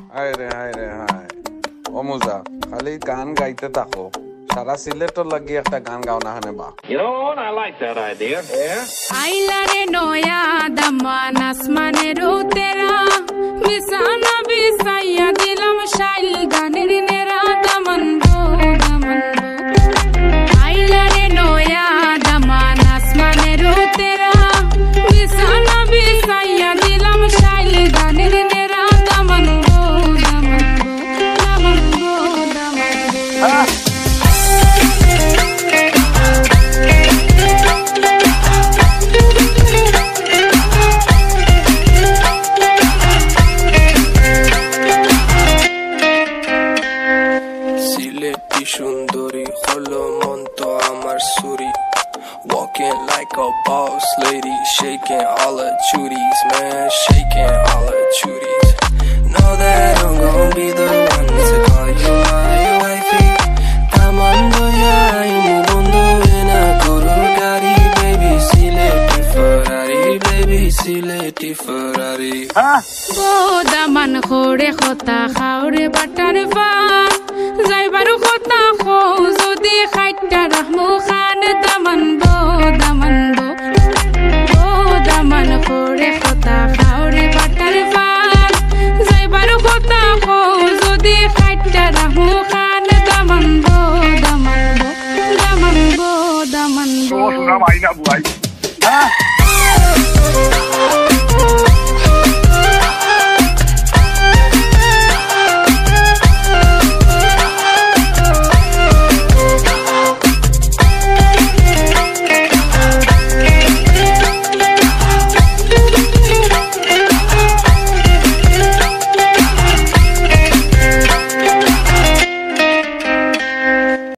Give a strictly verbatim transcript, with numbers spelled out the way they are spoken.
হায় রে হায় রে হায় অমুজা খালি গান গাইতে থাকো সারা সিলেটর লাগি একটা গান গাও না হানে বা You know what? I like that idea. Yeah. আইলা রে নয়া দামান আসমানের উতেরা বিছানা বিছাইয়া দিলাম শাইল গানের নেরা দামান গো দামান আইলা রে নয়া দামান আসমানের উতেরা বিছানা বিছাইয়া দিলাম শাইল গানের নেরা দামান গো দামান দামান গো দামান সুন্দরী হলো মন তো আমার সুরি walking like a boss lady shaking all her chuties man shaking all her chuties know that I'm gonna be the one to call you my wifey tamando ya imu bondo ena koro gari baby sileti ferrari baby sileti ferrari o daman khore khota khaure batar fa যাইবারু কথা খো যদি খাইটা রাহমু খান দামান গো দামান গো ও দামান করে কথা খাওরে butter পান যাইবারু কথা খো যদি খাইটা রাহমু খান দামান গো দামান গো দামান গো দামান গো সোনা মাইনা বুয়াই হ্যাঁ